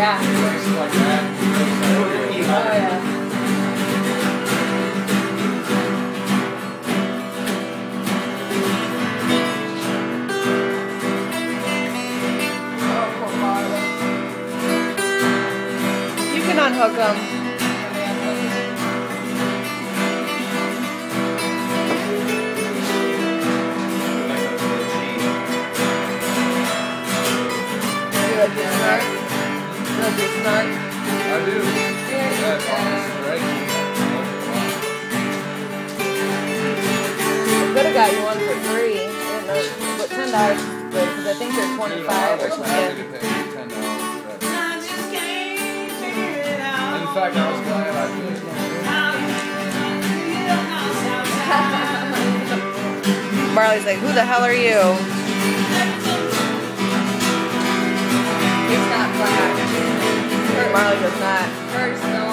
Yeah. Like that. Oh, yeah. Oh, poor Marley. You can unhook him. You like your snark? You like your snark? I do. That's awesome, right? I could have got you one for free. I didn't know, but $10 is good because I think they're 25 or something. I to pay $10 for that. In fact, I was glad I did. Marley's like, who the hell are you? He's not black. Marley does not.